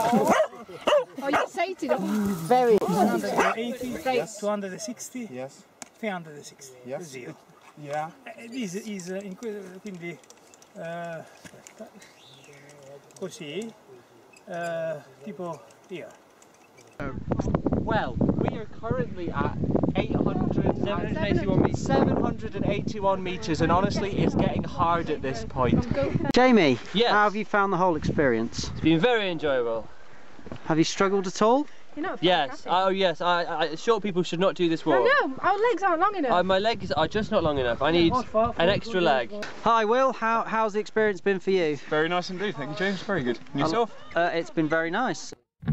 Oh, you excited? Very. 280, Right. 260, Yes. 360. Yes. Zero. Yeah. This is quindi aspetta, così tipo here. Well, we are currently at 781 metres, and honestly it's getting hard at this point. Jamie, Yes. how have you found the whole experience? It's been very enjoyable. Have you struggled at all? You're not Yes, oh yes, short people should not do this walk. No, our legs aren't long enough. My legs are just not long enough. I need an extra leg. Hi Will, how's the experience been for you? Very nice indeed, thank you, James. Very good. And yourself? It's been very nice.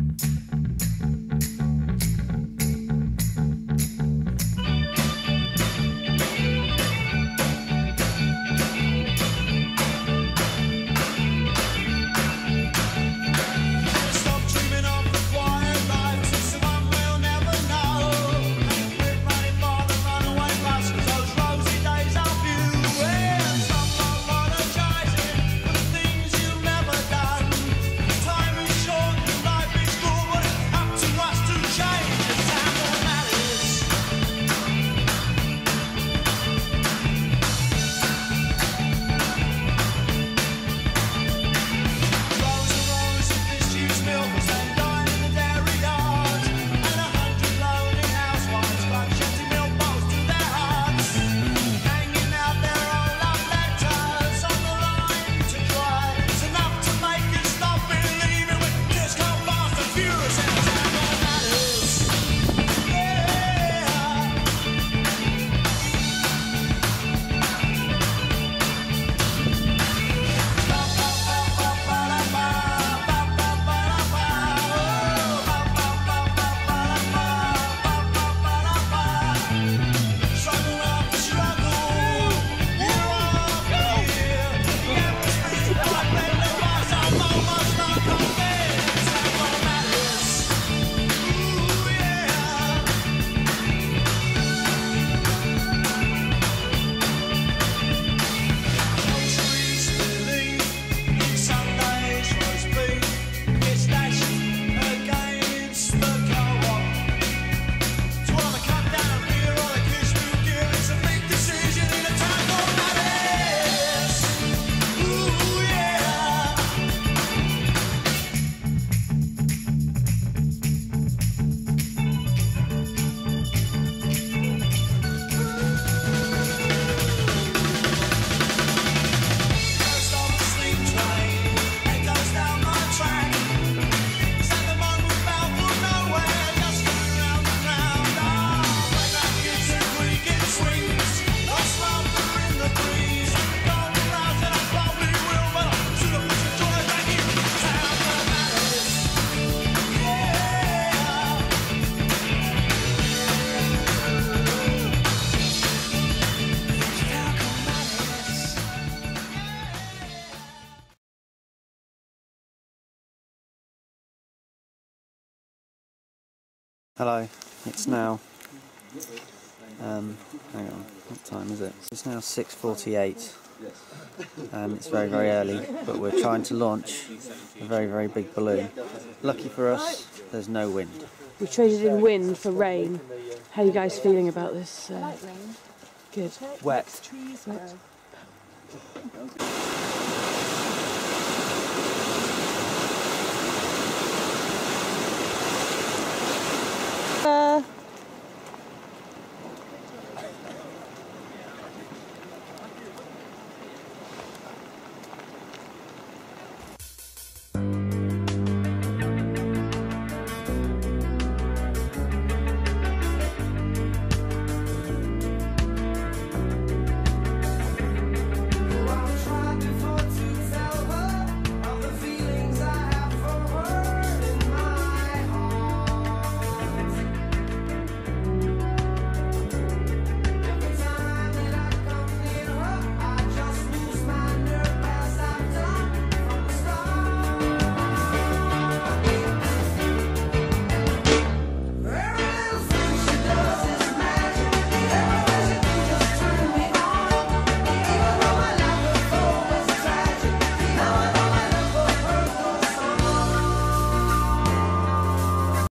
Hello, it's now, hang on, what time is it? It's now 6:48. It's very, very early, but we're trying to launch a very, very big balloon. Lucky for us, there's no wind. We traded in wind for rain. How are you guys feeling about this? like rain. Good. Wet. Trees grow.